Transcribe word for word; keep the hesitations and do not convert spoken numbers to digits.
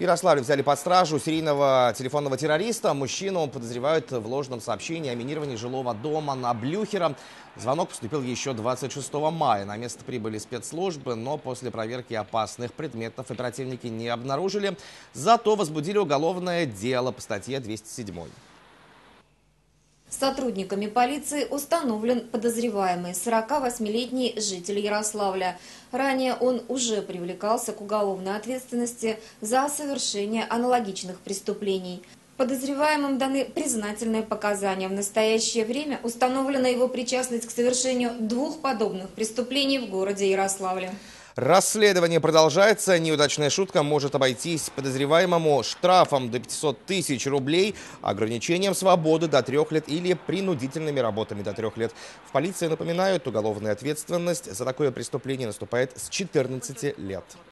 В Ярославле взяли под стражу серийного телефонного террориста. Мужчину подозревают в ложном сообщении о минировании жилого дома на Блюхера. Звонок поступил еще двадцать шестого мая. На место прибыли спецслужбы, но после проверки опасных предметов оперативники не обнаружили. Зато возбудили уголовное дело по статье двести семь. Сотрудниками полиции установлен подозреваемый сорокавосьмилетний житель Ярославля. Ранее он уже привлекался к уголовной ответственности за совершение аналогичных преступлений. Подозреваемым даны признательные показания. В настоящее время установлена его причастность к совершению двух подобных преступлений в городе Ярославле. Расследование продолжается. Неудачная шутка может обойтись подозреваемому штрафом до пятисот тысяч рублей, ограничением свободы до трех лет или принудительными работами до трех лет. В полиции напоминают, уголовная ответственность за такое преступление наступает с четырнадцати лет.